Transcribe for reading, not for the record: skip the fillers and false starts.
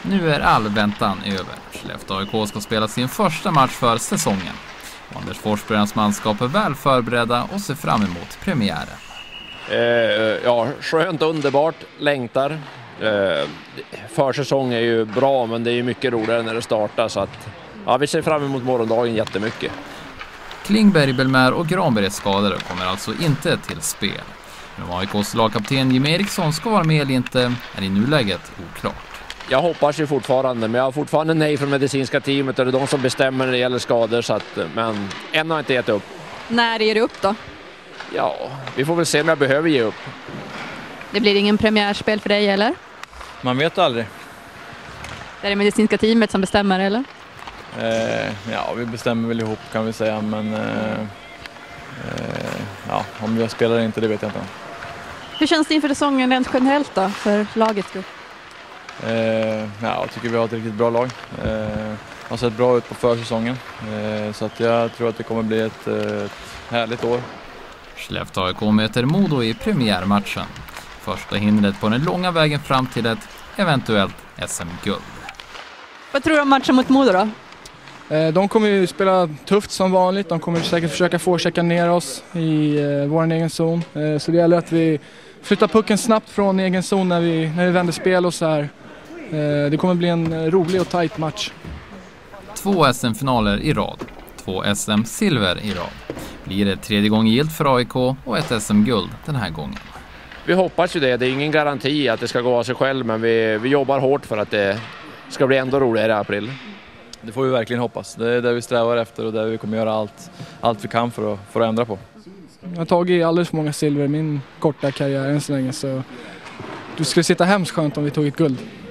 Nu är all väntan över. Skellefteå AIK ska spela sin första match för säsongen. Anders Forsbergs manskap är väl förberedda och ser fram emot premiären. Ja, skönt, underbart, längtar. Försäsong är ju bra, men det är ju mycket roligare när det startar, så att ja, vi ser fram emot morgondagen jättemycket. Klingberg, Belmär och Granberg skadade kommer alltså inte till spel. Men om AIKs lagkapten Jim Eriksson ska vara med eller inte är i nuläget oklart. Jag hoppas ju fortfarande, men jag har fortfarande nej från medicinska teamet och det är de som bestämmer när det gäller skador, så att, men än har jag inte gett upp. När ger du upp då? Ja, vi får väl se om jag behöver ge upp. Det blir ingen premiärspel för dig, eller? Man vet aldrig. Det är det medicinska teamet som bestämmer, eller? Ja, vi bestämmer väl ihop kan vi säga, men ja, om jag spelar inte, det vet jag inte. Hur känns det inför säsongen rent generellt då, för lagets grupp? Ja, jag tycker vi har ett riktigt bra lag. Har sett bra ut på försäsongen, så att jag tror att det kommer bli ett härligt år. Skellefteå AIK möter Modo i premiärmatchen. Första hindret på den långa vägen fram till ett eventuellt SM-guld. Vad tror du om matchen mot Modo då? De kommer ju spela tufft som vanligt. De kommer säkert försöka forechecka ner oss i vår egen zon. Så det gäller att vi flyttar pucken snabbt från egen zon när vi vänder spel och så här. Det kommer bli en rolig och tajt match. 2 SM-finaler i rad. 2 SM-silver i rad. Blir det tredje gången gilt för AIK och ett SM-guld den här gången. Vi hoppas ju det. Det är ingen garanti att det ska gå av sig själv, men vi jobbar hårt för att det ska bli ändå roligare i april. Det får vi verkligen hoppas. Det är det vi strävar efter och där vi kommer göra allt vi kan för att ändra på. Jag har tagit alldeles för många silver i min korta karriär än så länge, så det skulle sitta hemskt skönt om vi tog ett guld.